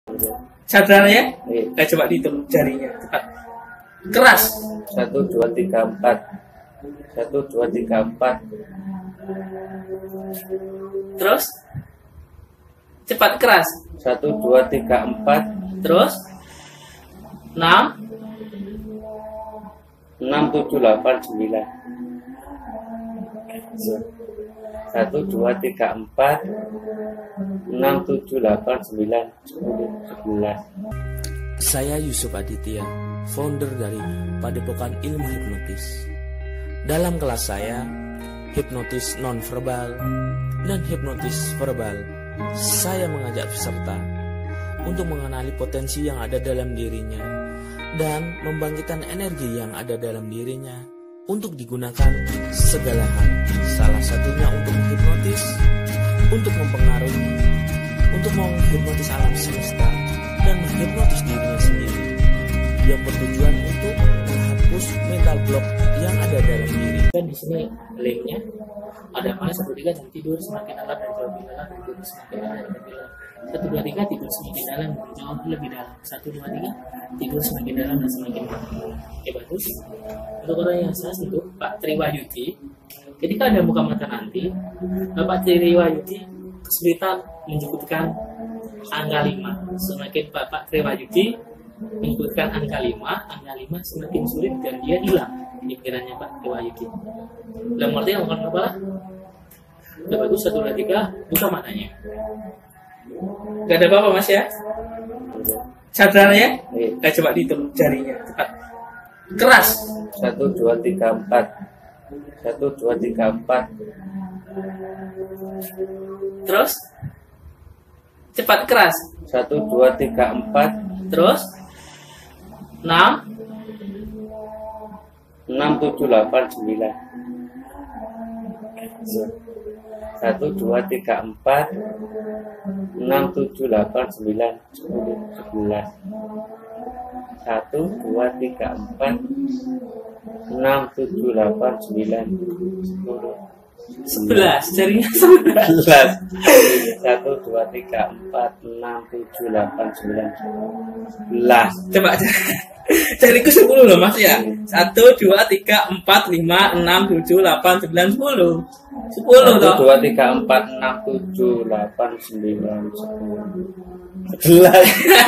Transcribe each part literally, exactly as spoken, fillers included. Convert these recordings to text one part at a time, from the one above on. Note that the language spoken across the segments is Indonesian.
Saudara ya? Iya. Nah, coba dihitung jarinya cepat. Keras. Satu, dua, tiga, empat. Satu, dua, tiga, empat. Terus cepat keras. Satu, dua, tiga, empat. Terus enam. Enam, tujuh, delapan, sembilan. Satu, dua, tiga, empat. Enam, tujuh, delapan, sembilan, sepuluh, sebelas. Saya Yusuf Aditya, founder dari Padepokan Ilmu Hipnotis. Dalam kelas saya, hipnotis non-verbal dan hipnotis verbal, saya mengajak peserta untuk mengenali potensi yang ada dalam dirinya dan membangkitkan energi yang ada dalam dirinya untuk digunakan segala hal. Salah satunya untuk menghipnotis, untuk mempengaruhi, untuk menghipnotis alam semesta dan menghipnotis dirinya sendiri, yang bertujuan untuk menghapus mental block yang ada dalam diri. Dan di sini linknya ada mana satu tiga jam tidur semakin lelap dan jauh lebih lelap, tidur semakin lelap dan lebih lelap. Satu dua tiga tidur semakin dalam dan jauh lebih dalam. Satu dua tiga tidur semakin dalam dan semakin dalam. Oke, bagus. Untuk orang yang saya untuk Pak Triwahyudi, ketika ada buka mata nanti, Bapak Triwahyudi kesulitan menyebutkan angka lima. Semakin Bapak Triwahyudi menyebutkan angka lima, angka lima semakin sulit dan dia hilang di pikirannya Pak Triwahyudi. Dalam arti yang bukan kepala. Udah bagus, satu dua tiga buka matanya. Gak ada apa-apa mas ya? Saudara ya? Iya. Nah, coba dihitung jarinya cepat. Keras. Satu, dua, tiga, empat. Satu, dua, tiga, empat. Terus cepat keras. Satu, dua, tiga, empat. Terus enam. Enam, tujuh, delapan, sembilan. Satu, dua, tiga, empat. Enam, tujuh, delapan, sembilan, sepuluh, sebelas. Satu, dua, tiga, empat. Enam, tujuh, delapan, sembilan, sepuluh, Sebelas. Jarinya sebelas. Satu, dua, tiga, empat, enam, tujuh, delapan, sembilan, sebelas. Coba jariku sepuluh loh mas ya. Satu, dua, tiga, empat, lima, enam, tujuh, delapan, sembilan, sepuluh. Sepuluh Satu, toh. dua, tiga, empat, enam, tujuh, delapan, sembilan, sepuluh, sebelas.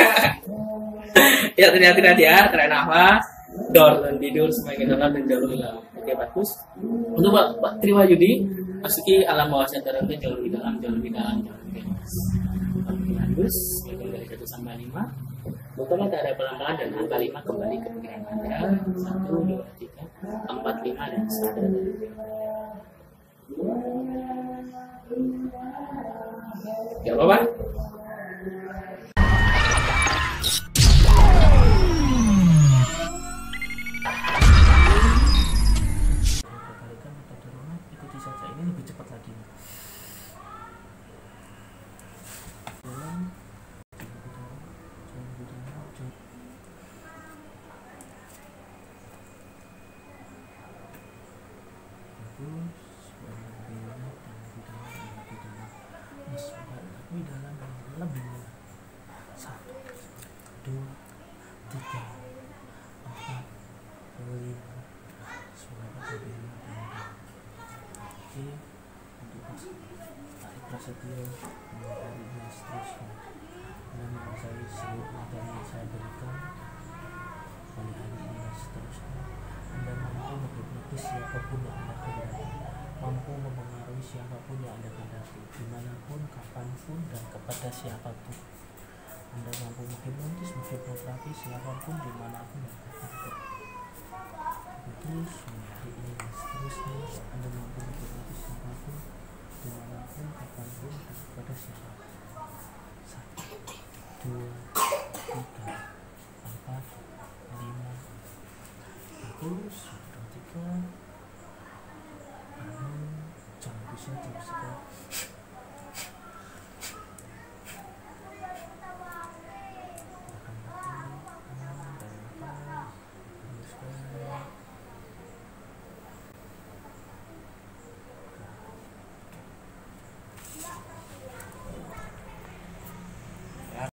Ya ternyata tidak ya, keren apa? Dor dan tidur semakin dalam dan jauh lebih dalam. Oke bagus. Untuk Pak, Pak Triwahyudi masuki alam bawah sadar itu jauh lebih dalam, jauh lebih dalam, jauh lebih dalam. Oke bagus. Hitung dari satu sampai lima. Bukanlah tak ada pelan-pelan dan angka lima kembali ke pikiran Anda. Satu, dua, tiga, empat, lima dan sadar. Ya apa-apa? Ikuti saja, ini lebih cepat lagi. Satu, dua, tiga, empat, lima. Suara berbeda. Oke, untuk tarik prasetyo menghindari ini seterusnya dan menguasai seluruh materi yang saya berikan mulai hari ini dan seterusnya. Anda mampu menghipnotis siapapun yang Anda kehendaki, mampu mempengaruhi siapapun yang Anda kehendaki, dimanapun, kapanpun, dan kepada siapapun. Anda mampu menghipnotis, menghipnoterapi siapapun, dimanapun, dan kapanpun. Terus hari ini dan seterusnya Anda mampu menghipnotis siapapun, dimanapun, kapanpun, dan kepada siapapun. Satu, dua, tiga, empat, lima. Terus, dua, tiga. Jangan bisa, jangan bisa.